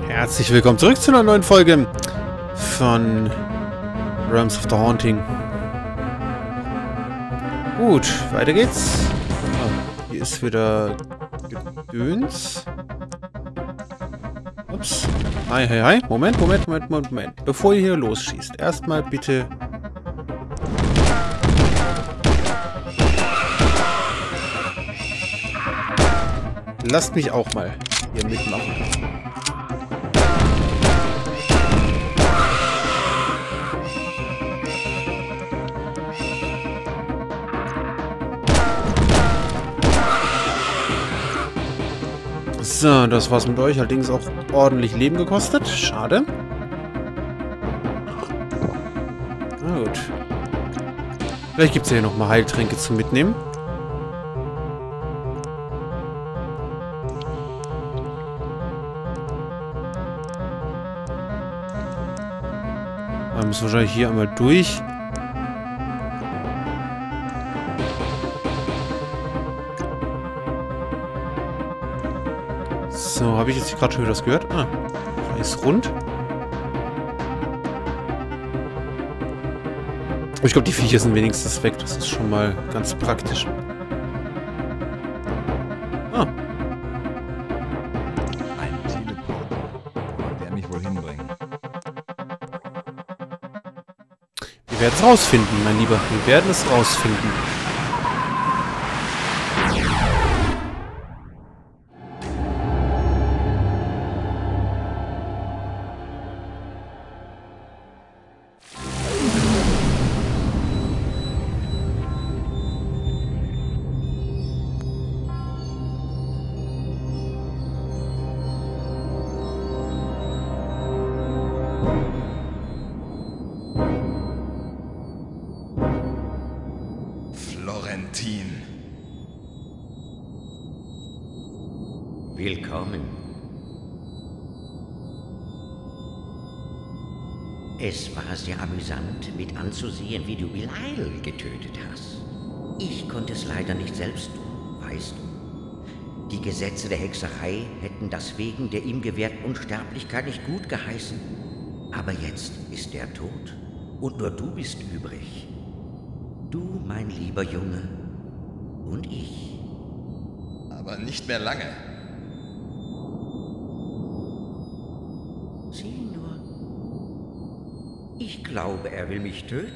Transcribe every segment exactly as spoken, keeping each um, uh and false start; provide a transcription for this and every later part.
Herzlich willkommen zurück zu einer neuen Folge von Realms of the Haunting. Gut, weiter geht's. Oh, hier ist wieder Gedöns. Ups. Hi, hi, hi. Moment, Moment, Moment, Moment, Moment. Bevor ihr hier losschießt, erstmal bitte... Lasst mich auch mal hier mitmachen. So, das war's mit euch. Allerdings auch ordentlich Leben gekostet. Schade. Na gut. Vielleicht gibt es ja hier nochmal Heiltränke zum Mitnehmen. Wir müssen wahrscheinlich hier einmal durch. So, habe ich jetzt gerade schon wieder was gehört? Ah, ist rund. Aber ich glaube, die Viecher sind wenigstens weg. Das ist schon mal ganz praktisch. Ah. Ein Teleporter. Der mich wohl hinbringen. Wir werden es rausfinden, mein Lieber. Wir werden es rausfinden. Florentin. Willkommen. Es war sehr amüsant, mit anzusehen, wie du Belial getötet hast. Ich konnte es leider nicht selbst tun, weißt du. Die Gesetze der Hexerei hätten das wegen der ihm gewährten Unsterblichkeit nicht gut geheißen. Aber jetzt ist er tot und nur du bist übrig. Du, mein lieber Junge, und ich. Aber nicht mehr lange. Sieh nur. Ich glaube, er will mich töten.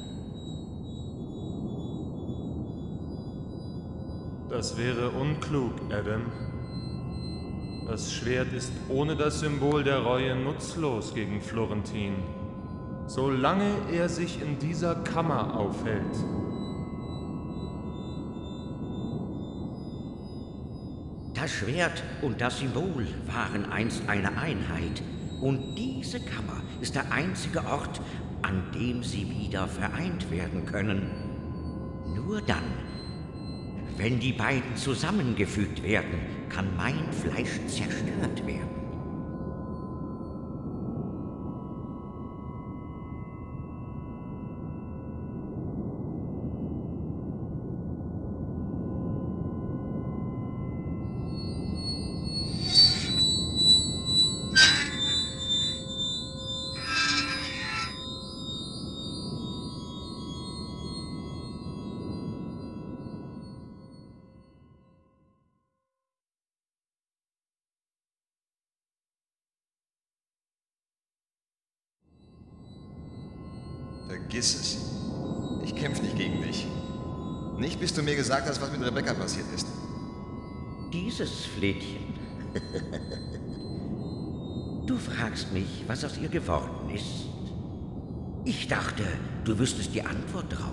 Das wäre unklug, Adam. Das Schwert ist ohne das Symbol der Reue nutzlos gegen Florentin. Solange er sich in dieser Kammer aufhält. Das Schwert und das Symbol waren einst eine Einheit. Und diese Kammer ist der einzige Ort, an dem sie wieder vereint werden können. Nur dann, wenn die beiden zusammengefügt werden, kann mein Fleisch zerstört werden. Vergiss es. Ich kämpfe nicht gegen dich. Nicht, bis du mir gesagt hast, was mit Rebecca passiert ist. Dieses Flädchen. Du fragst mich, was aus ihr geworden ist. Ich dachte, du wüsstest die Antwort drauf.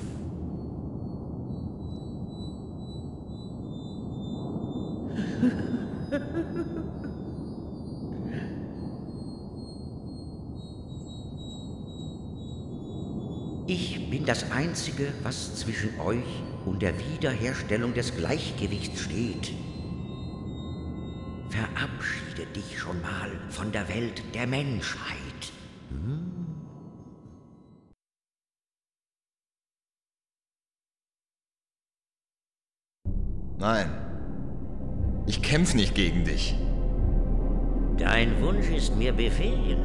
Ich bin das Einzige, was zwischen euch und der Wiederherstellung des Gleichgewichts steht. Verabschiede dich schon mal von der Welt der Menschheit. Hm? Nein. Ich kämpfe nicht gegen dich. Dein Wunsch ist mir Befehl.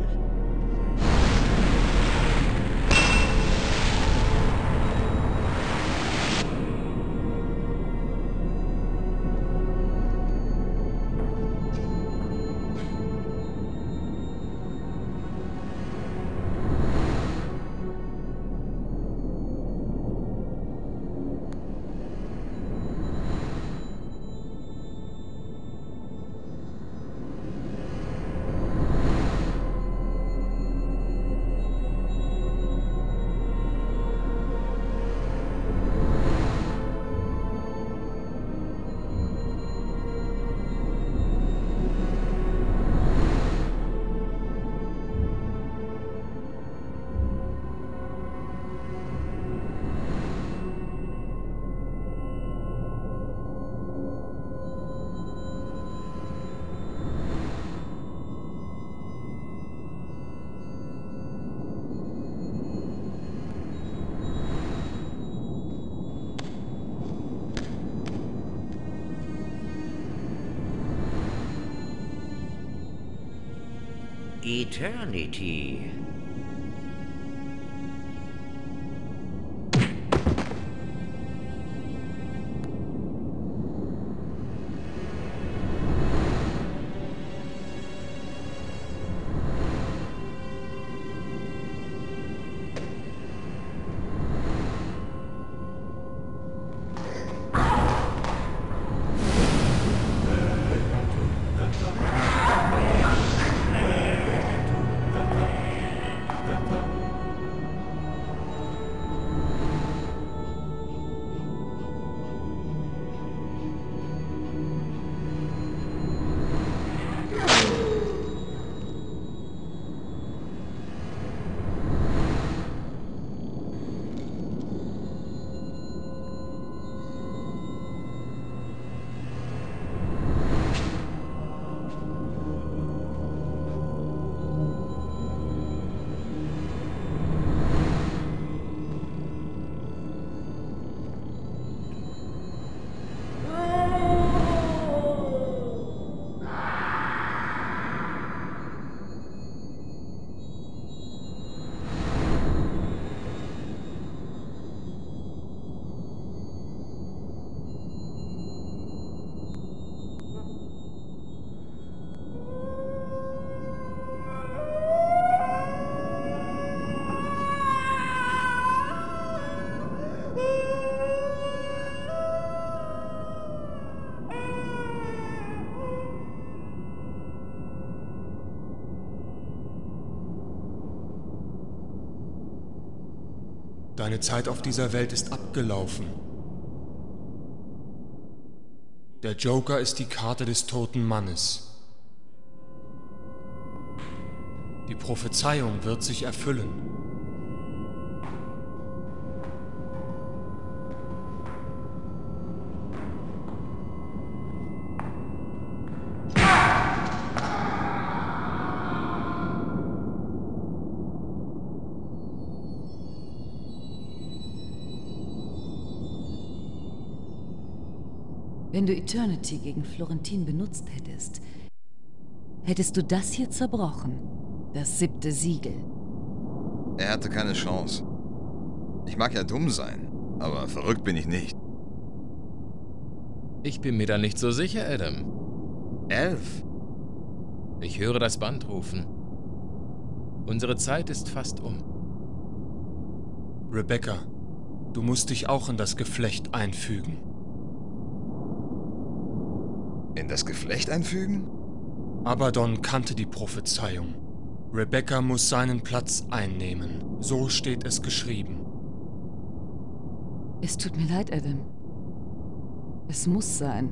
Eternity. Deine Zeit auf dieser Welt ist abgelaufen. Der Joker ist die Karte des toten Mannes. Die Prophezeiung wird sich erfüllen. Wenn du Eternity gegen Florentin benutzt hättest, hättest du das hier zerbrochen. Das siebte Siegel. Er hatte keine Chance. Ich mag ja dumm sein, aber verrückt bin ich nicht. Ich bin mir da nicht so sicher, Adam. Elf? Ich höre das Band rufen. Unsere Zeit ist fast um. Rebecca, du musst dich auch in das Geflecht einfügen. In das Geflecht einfügen? Abaddon kannte die Prophezeiung. Rebecca muss seinen Platz einnehmen. So steht es geschrieben. Es tut mir leid, Adam. Es muss sein.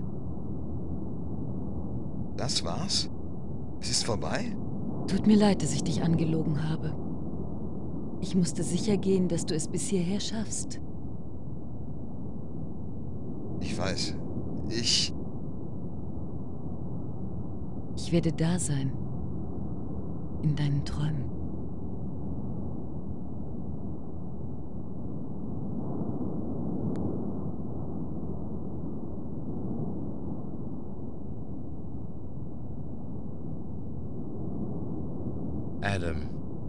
Das war's? Es ist vorbei? Tut mir leid, dass ich dich angelogen habe. Ich musste sicher gehen, dass du es bis hierher schaffst. Ich weiß. Ich... Ich werde da sein. In deinen Träumen. Adam.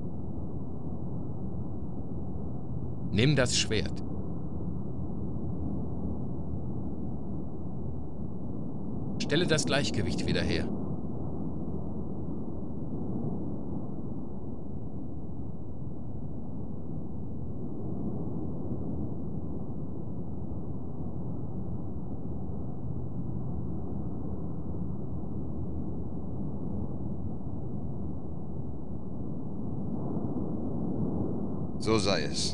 Nimm das Schwert. Stelle das Gleichgewicht wieder her. So sei es.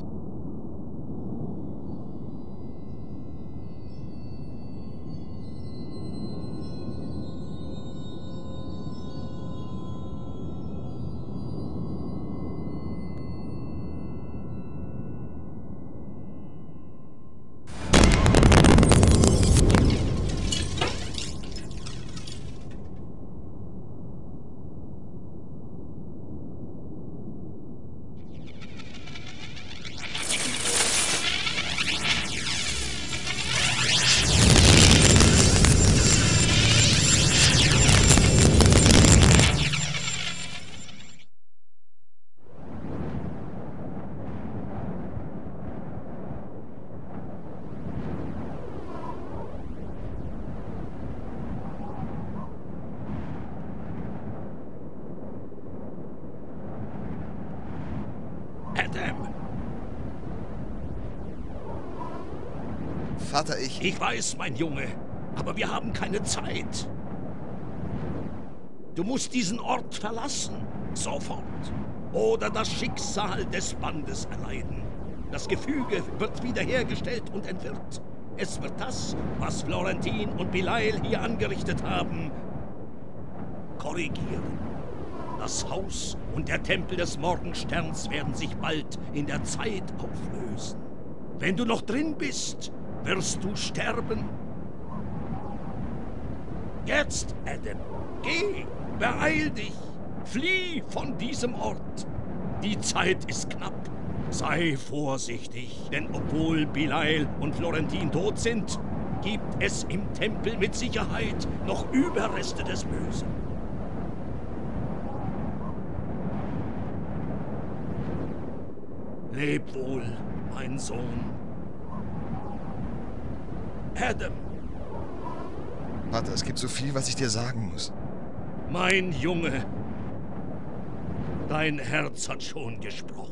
Adam! Vater, ich... Ich weiß, mein Junge, aber wir haben keine Zeit. Du musst diesen Ort verlassen. Sofort. Oder das Schicksal des Bandes erleiden. Das Gefüge wird wiederhergestellt und entwirrt. Es wird das, was Florentin und Belial hier angerichtet haben, korrigieren. Das Haus und der Tempel des Morgensterns werden sich bald in der Zeit auflösen. Wenn du noch drin bist, wirst du sterben. Jetzt, Adam, geh, beeil dich, flieh von diesem Ort. Die Zeit ist knapp. Sei vorsichtig, denn obwohl Belial und Florentin tot sind, gibt es im Tempel mit Sicherheit noch Überreste des Bösen. Leb wohl, mein Sohn. Adam. Vater, es gibt so viel, was ich dir sagen muss. Mein Junge. Dein Herz hat schon gesprochen.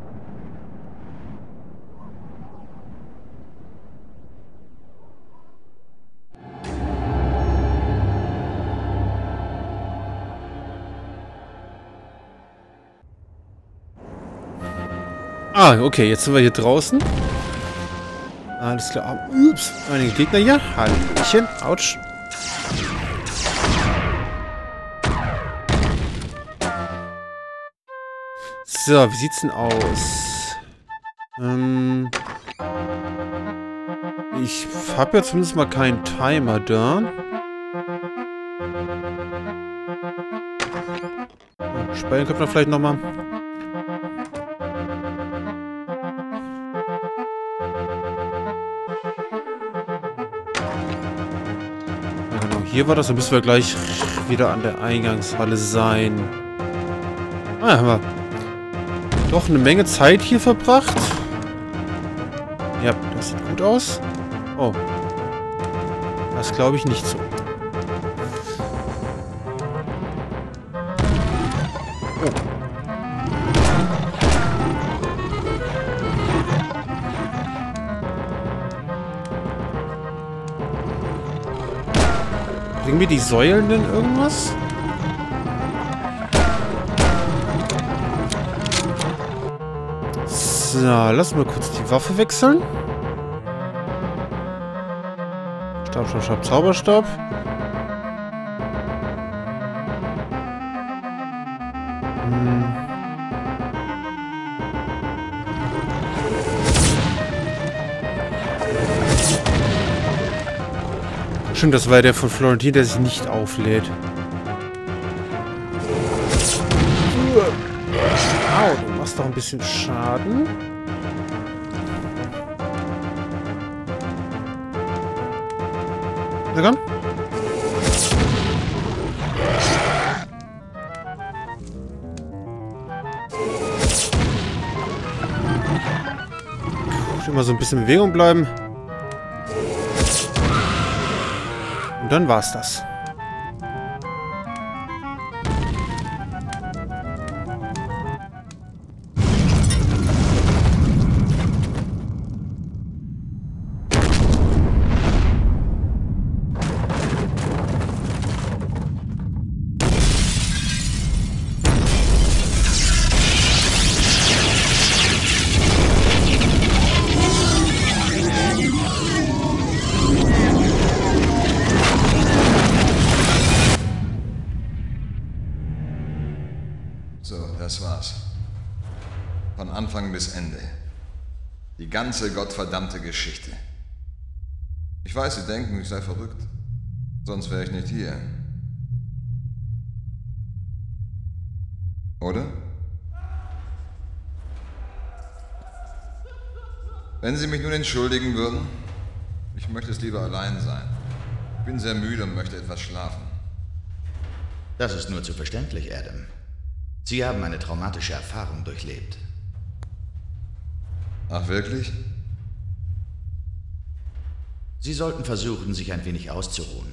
Ah, okay, jetzt sind wir hier draußen. Alles klar. Ups, einige Gegner hier. Hallöchen. Autsch. So, wie sieht's denn aus? Ähm... Ich habe ja zumindest mal keinen Timer da. Speichern können wir vielleicht nochmal. Hier war das, dann müssen wir gleich wieder an der Eingangshalle sein. Ah, haben wir doch eine Menge Zeit hier verbracht. Ja, das sieht gut aus. Oh. Das glaube ich nicht so. Oh. Bringen mir die Säulen denn irgendwas? So, lass mal kurz die Waffe wechseln. Stab, Stab, Stab, Zauberstab. Hm. Stimmt, das war der von Florentin, der sich nicht auflädt. Au, du machst doch ein bisschen Schaden. Na komm. Muss immer so ein bisschen in Bewegung bleiben. Und dann war's das. So, das war's. Von Anfang bis Ende. Die ganze gottverdammte Geschichte. Ich weiß, Sie denken, ich sei verrückt. Sonst wäre ich nicht hier. Oder? Wenn Sie mich nun entschuldigen würden, ich möchte es lieber allein sein. Ich bin sehr müde und möchte etwas schlafen. Das ist nur zu verständlich, Adam. Sie haben eine traumatische Erfahrung durchlebt. Ach, wirklich? Sie sollten versuchen, sich ein wenig auszuruhen.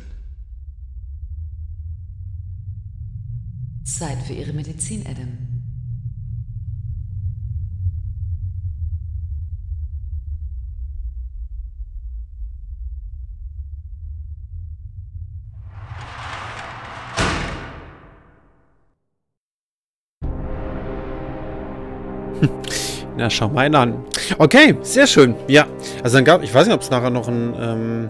Zeit für Ihre Medizin, Adam. Na, schau mal einen an. Okay, sehr schön. Ja, also dann gab, ich weiß nicht, ob es nachher noch ein, ähm,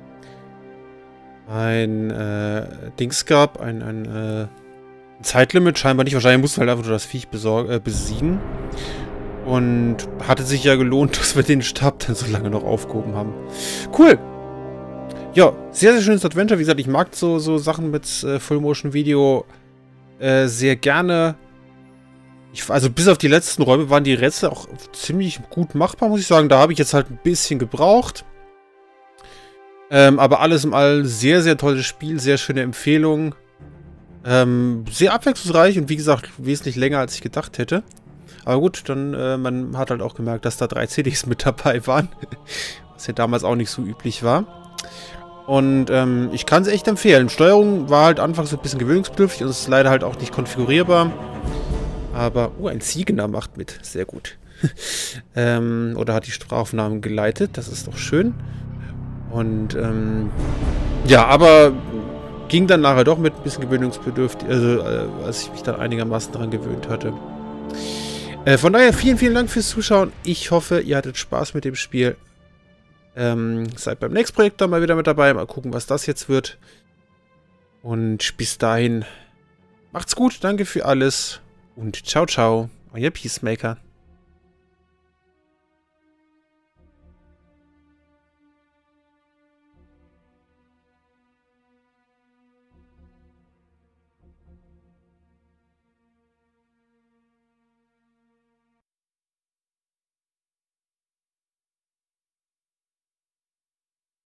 ein, äh, Dings gab, ein, ein, äh, Zeitlimit, scheinbar nicht. Wahrscheinlich musste halt einfach nur das Viech besorgen, äh, besiegen. Und hatte sich ja gelohnt, dass wir den Stab dann so lange noch aufgehoben haben. Cool. Ja, sehr, sehr schönes Adventure. Wie gesagt, ich mag so, so Sachen mit äh, Full-Motion-Video äh, sehr gerne. Ich, also bis auf die letzten Räume waren die Rätsel auch ziemlich gut machbar, muss ich sagen. Da habe ich jetzt halt ein bisschen gebraucht. Ähm, aber alles im All sehr, sehr tolles Spiel, sehr schöne Empfehlung. Ähm, sehr abwechslungsreich und wie gesagt, wesentlich länger, als ich gedacht hätte. Aber gut, dann, äh, man hat halt auch gemerkt, dass da drei C Ds mit dabei waren. Was ja damals auch nicht so üblich war. Und ähm, ich kann es echt empfehlen. Steuerung war halt anfangs so ein bisschen gewöhnungsbedürftig und ist leider halt auch nicht konfigurierbar. Aber, oh, ein Ziegener macht mit. Sehr gut. ähm, oder hat die Sprachaufnahmen geleitet. Das ist doch schön. Und, ähm, ja, aber ging dann nachher doch mit ein bisschen gewöhnungsbedürftig, also, äh, als ich mich dann einigermaßen daran gewöhnt hatte. Äh, von daher, vielen, vielen Dank fürs Zuschauen. Ich hoffe, ihr hattet Spaß mit dem Spiel. Ähm, seid beim nächsten Projekt dann mal wieder mit dabei. Mal gucken, was das jetzt wird. Und bis dahin, macht's gut. Danke für alles. Und ciao, ciao, euer Peacemaker.